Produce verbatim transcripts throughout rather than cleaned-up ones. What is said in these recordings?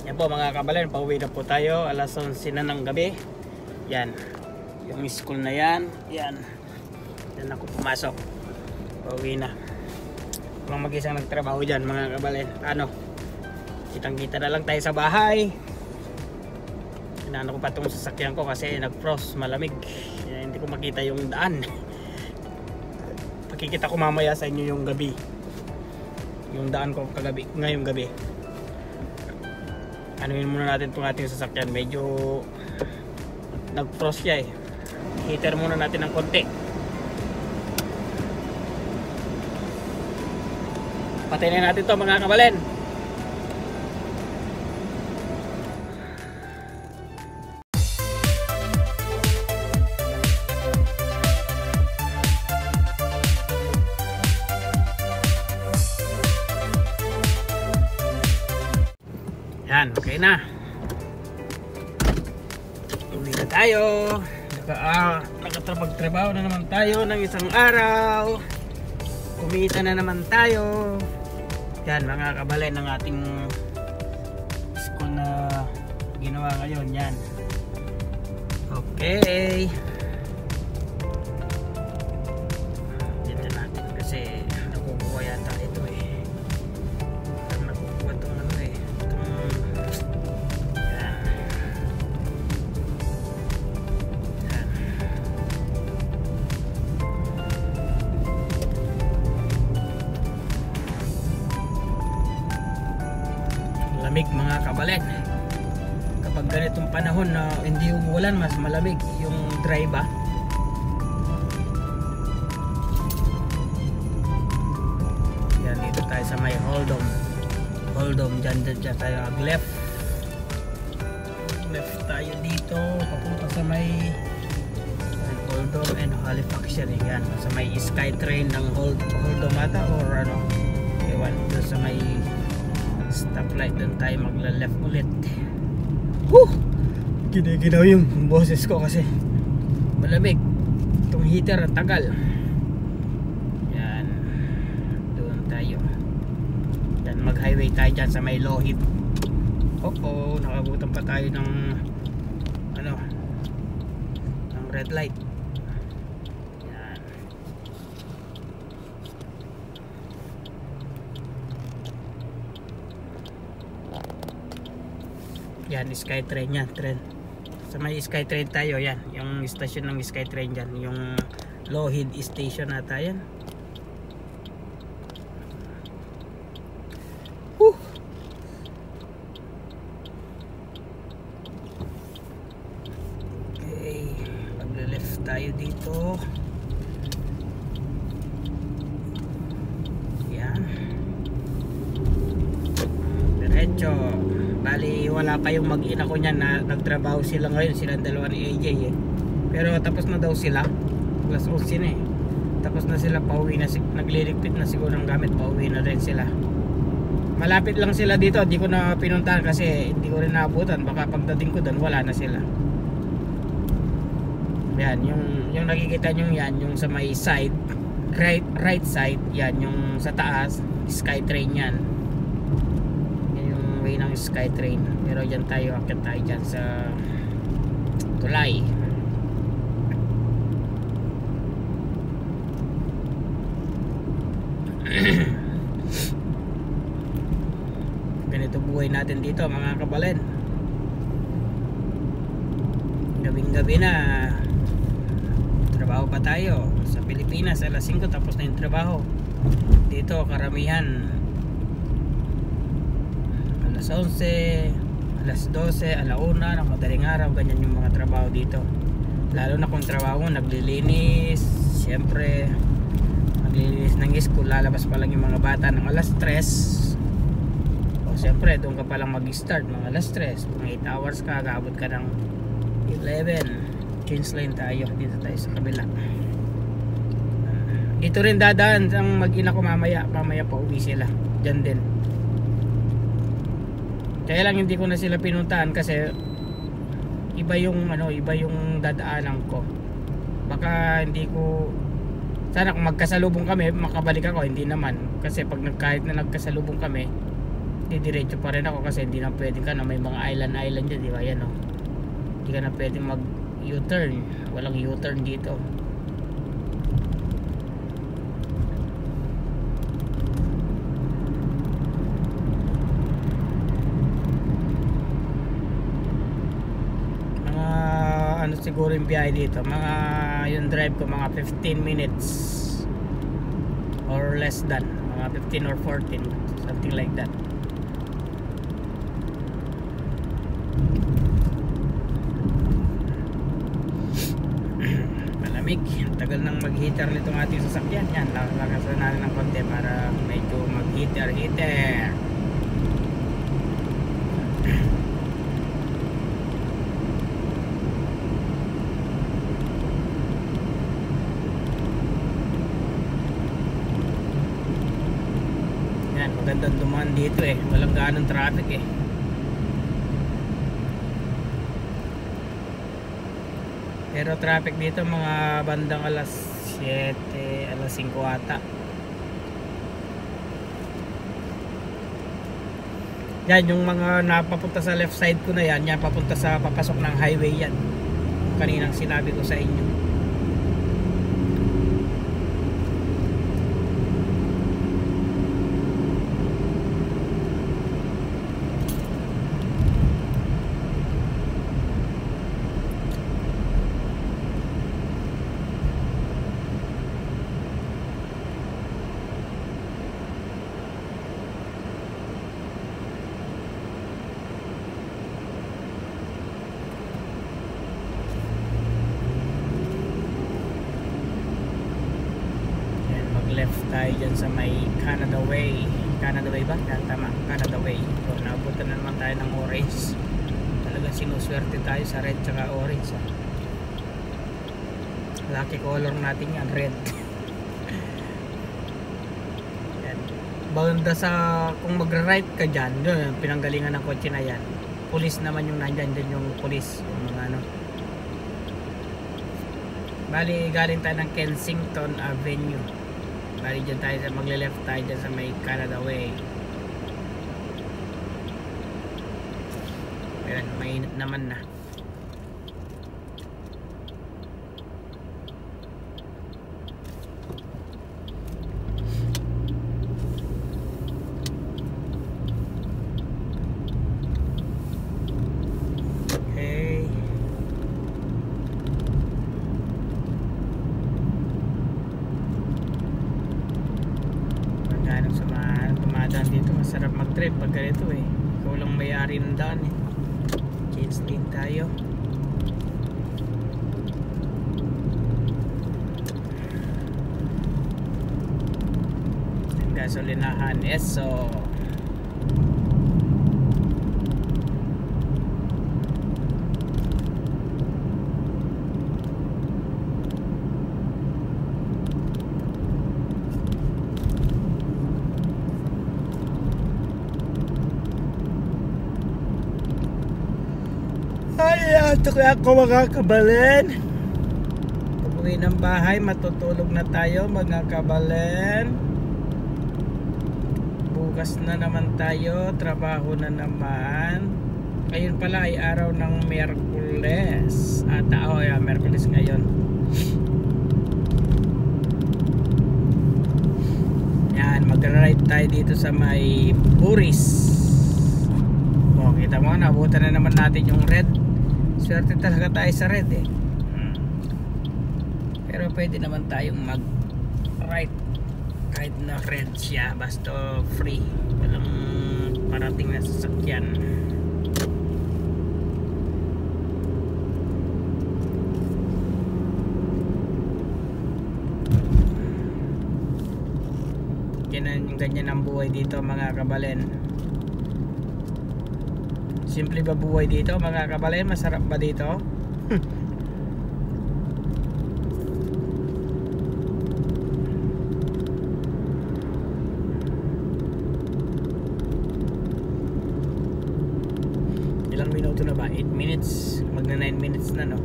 Yan po mga kabalen, pauwi na po tayo. Alas onse na ng gabi. Yan, yung school na yan. Yan, yan ako pumasok. Pauwi na. Walang mag-isang nagtrabaho dyan mga kabalen. Ano, kitang kita na lang tayo sa bahay. Inaano ko pa itong sasakyan ko kasi nag-frost, malamig. Yan, hindi ko makita yung daan. Pakikita ko mamaya sa inyo yung gabi, yung daan ko kagabi, ngayong gabi. Anuhin muna natin itong ating sasakyan. Medyo nag-frost siya eh. Heater muna natin ng konti. Patayin natin to mga kabalen. Yan, okay na. Uwi na tayo. Naka, ah, nakatrabag-trabaho na naman tayo ng isang araw. Kumita na naman tayo. Yan, mga kabalen ng ating school na ginawa ngayon. Yan. Okay. Dito natin kasi nakukuha yata ito eh. Nakukuha itong ano eh. Malamig mga kabalen. Kapag ganitong panahon na hindi umuulan, mas malamig yung dry ba. Yan, dito tayo sa may Holdom. Holdom, dyan, dyan, dyan tayo ag left. Left tayo dito papunta sa may Holdom and Halifax yan. Yan, sa may Skytrain ng Hold, Holdom ata or ano, ewan, doon sa may stoplight, doon tayo magla-left ulit. Woo! Giniginaw yung boses ko kasi malamig. Itong heater ang tagal. Yan, doon tayo. Yan, mag-highway tayo dyan sa may Lohit. Oo, nakabutan pa tayo ng ano, ng red light. Yan, Skytrain yan, train. Sa may Skytrain tayo, yan. Yung station ng Skytrain dyan. Yung Lohid station nata yan. Woo! Okay, mag-left tayo dito. Yan. Diretso. Bali wala pa yung mag-ina ko niyan na nagtrabaho sila ngayon, silang dalawa ni A J eh. Pero tapos na daw sila. Alas onse na eh. Tapos na sila, pauwi na, nagliligpit na siguro ng gamit, pauwi na rin sila. Malapit lang sila dito, hindi ko na pinuntahan kasi hindi ko rin naabutan. Baka pagdating ko doon wala na sila. Yan, yung, yung nakikita nyo yan, yung sa may side, right, right side, yan, yung sa taas, Skytrain yan. Way ng Skytrain. Pero dyan tayo, akit tayo dyan sa tulay. Ganito buhay natin dito mga kabalen. Gabing gabi na, trabaho pa tayo. Sa Pilipinas alas singko tapos na yung trabaho. Dito karamihan alas onse, alas dose, alauna ng madaling araw, ganyan yung mga trabaho dito. Lalo na kung trabaho mo naglilinis, siyempre naglilinis ng school, lalabas pa lang yung mga bata ng alas tres. O siyempre doon ka pa lang mag-start mga alas tres. Kung eight hours ka, agabot ka ng eleven. Change lane tayo, dito tayo sa kabila. Dito rin dadaan ang mag-ina ko mamaya, mamaya pa uwi sila dyan din. Kaya lang hindi ko na sila pinuntahan kasi iba yung ano, iba yung dadaanan ko. Baka hindi ko, sana kung magkasalubong kami makabalik ako, hindi naman. Kasi pag kahit na nagkasalubong kami, didiretso pa rin ako kasi hindi na pwede ka na may mga island island dyan, di ba? Yan, oh. Hindi ka na pwede mag U-turn, walang U-turn dito. Mga ano siguro yung biyahe dito, mga yung drive ko mga fifteen minutes or less than, mga fifteen or fourteen, something like that. Malamig, tagal nang mag-heater nitong ating sasakyan. Yan, lakasan natin ng konti para medyo mag-heater heater. Yan, magandang dumaan dito eh, walang ganong traffic eh. Pero traffic dito mga bandang alas siyete, alas singko ata. Yan yung mga napapunta sa left side ko na yan, yan papunta sa papasok ng highway yan. Kaninang sinabi ko sa inyo. Left tayo dyan sa may Canada Way. Canada Way ba? Yan, tama, Canada Way. So, naabutan na naman tayo ng orange. Talagang sinuswerte tayo sa red tsaka orange. Ha? Lucky color natin yan, red. Yan. Banda sa, kung magra-right ka dyan, yun, pinanggalingan ng kotse na yan. Police naman yung nandyan, dyan yung police. Yung mga ano. Bali, galing tayo ng Kensington Avenue. Bali dyan tayo sa magle-left tayo dyan sa may Canada Way. Ayan, mainit naman na. Masarap mag-trip pag ganito eh. Ikaw lang may-ari ng daan eh. Change din tayo. Ang gasolinahan, eso. Ay, ito kaya ako mga kabalin. Pag-uwi ng bahay, matutulog na tayo mga kabalin. Bukas na naman tayo, trabaho na naman. Ngayon pala ay araw ng Miyerkules. At oh, yeah, Miyerkules ngayon. Yan, mag-ride tayo dito sa may Buris. Oh, kita mo, nabutan na naman natin yung red. Swerte talaga tayo sa red eh. Hmm. Pero pwede naman tayong mag right kahit na red siya, basta free, walang parating na sasakyan. Ganyan, ganyan ang buhay dito mga kabalin. Simple ba buhay dito mga kabalin? Masarap ba dito? Ilang minuto na ba? eight minutes? Magna nine minutes na no?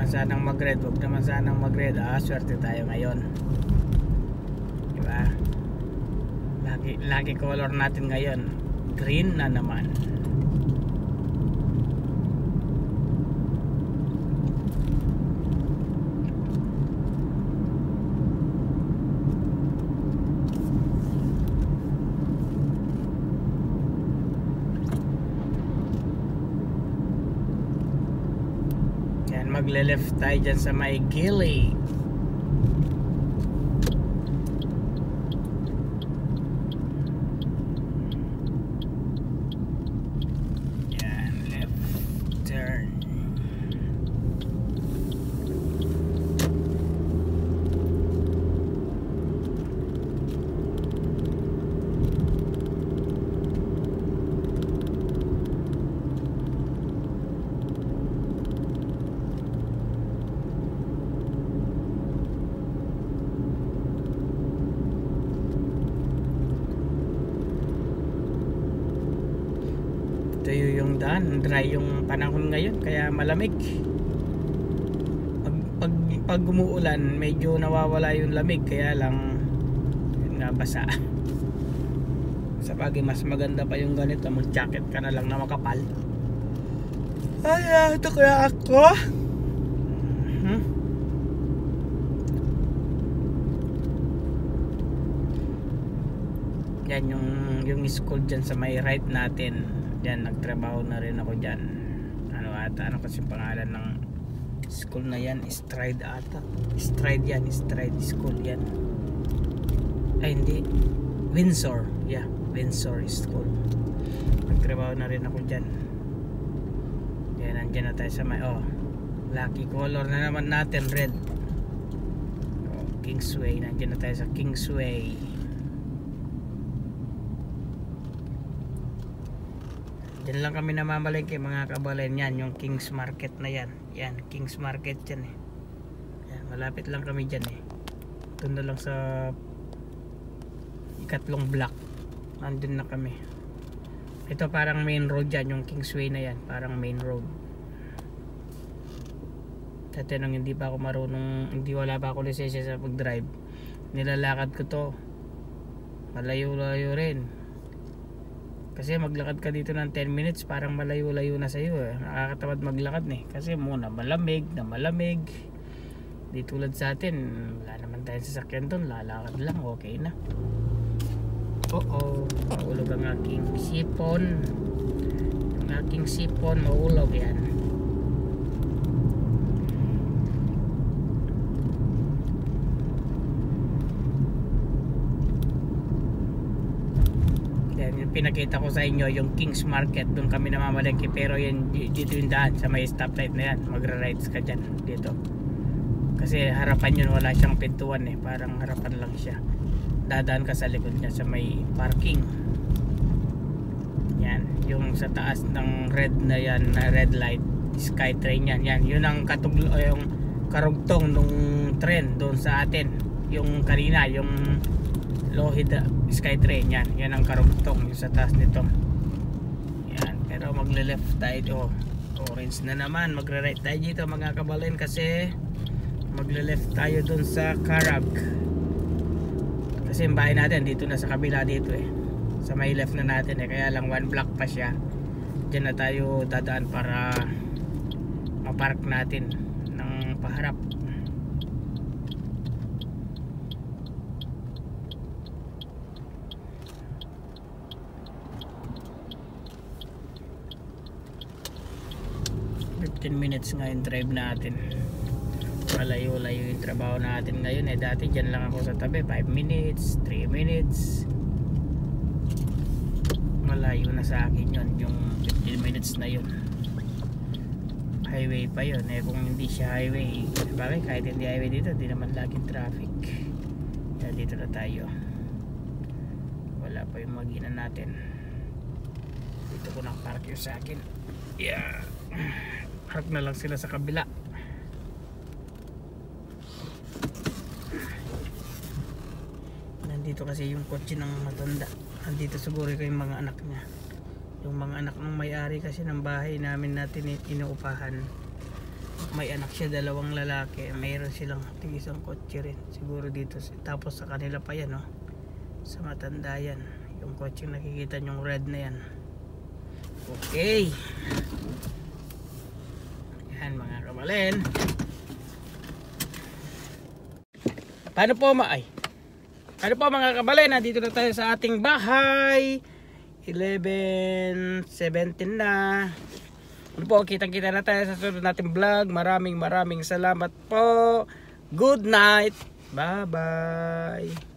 naman sanang mag-red, wag naman sanang mag-red. Ah, swerte tayo ngayon. Diba? Lagi, lagi color natin ngayon. Green na naman. Magle-left tayo dyan sa may gilly. Yan, left turn. Tuyo yung daan, dry yung panahon ngayon kaya malamig. Pag, pag, pag umuulan medyo nawawala yung lamig, kaya lang yun nga, basa. Sa bagay mas maganda pa yung ganito, mag jacket ka na lang na makapal. Ay, ito kaya ako hmm? Yan yung, yung school dyan sa may right natin. Yan, nagtrabaho na rin ako dyan. Ano ata, ano kasi pangalan ng school na yan? Stride ata. Stride yan, Stride School yan. Ay hindi, Windsor. Yeah, Windsor School. Nagtrabaho na rin ako dyan. Yan, nandyan na tayo sa may, oh, lucky color na naman natin, red. Oh, Kingsway, nandyan na tayo sa Kingsway. Diyan lang kami namamalengke mga kabalen. Yan yung King's Market na yan. Yan, King's Market yan eh. Yan, malapit lang kami dyan eh. Doon na lang sa ikatlong block. Nandun na kami. Ito parang main road yan, yung Kingsway na yan. Parang main road. Dati nung hindi pa ako marunong, hindi wala pa ako lisensya sa pag-drive, nilalakad ko to. Malayo-layo rin. Kasi maglakad ka dito ng ten minutes, parang malayo-layo na sa'yo eh. Nakakatamad maglakad eh. Kasi muna malamig, na malamig. Di tulad sa atin, wala naman tayong sasakyan doon, lalakad lang, okay na. Oo, maulog ang aking sipon. Ang aking sipon, maulog yan. Pinakita ko sa inyo yung King's Market, doon kami namamalengke, pero yan dito yung daan sa may stoplight na yan, magra-rides ka dyan dito kasi harapan yun, wala siyang pintuan eh, parang harapan lang siya, dadaan ka sa likod niya sa may parking. Yan yung sa taas ng red na yan, na red light, SkyTrain yan, yan yun ang katuglo, yung karugtong nung train doon sa atin, yung kanina, yung Lohid SkyTrain yan, yan ang karugtong yung sa taas nito. Yan, pero magle-left tayo. Oh, orange na naman, magre-right tayo dito mga kabalen kasi magle-left tayo dun sa Carag. Kasi yung bahay natin dito na sa kabila dito eh, sa may left na natin eh, kaya lang one block pa siya. Diyan na tayo dadaan para mapark natin ng paharap. fifteen minutes ngayon drive natin. Malayo-layo yung trabaho natin ngayon eh. Dati dyan lang ako sa tabi, five minutes, three minutes. Malayo na sa akin yun, yung fifteen minutes na yun. Highway pa yun eh. Kung hindi siya highway, bakit kahit hindi highway dito, di naman laging traffic. Kaya dito na tayo. Wala pa yung maginan natin. Dito ko nakapark yung sa akin. Yeah, park na lang sila sa kabila. Nandito kasi yung kotse ng matanda. Nandito siguro yung mga anak niya, yung mga anak ng may-ari kasi ng bahay namin natin inuupahan. may anak siya, dalawang lalaki. Mayroon silang isang kotse rin siguro dito, tapos sa kanila pa yan, no? Sa matanda yan yung kotse, nakikita yung red na yan. Okay, yan mga kabalin. Paano po ma ay Ano po mga kabalin, nandito na tayo sa ating bahay. eleven seventeen na. Ano po, kitang-kita na tayo sa sunod nating vlog. Maraming maraming salamat po. Good night. Bye bye.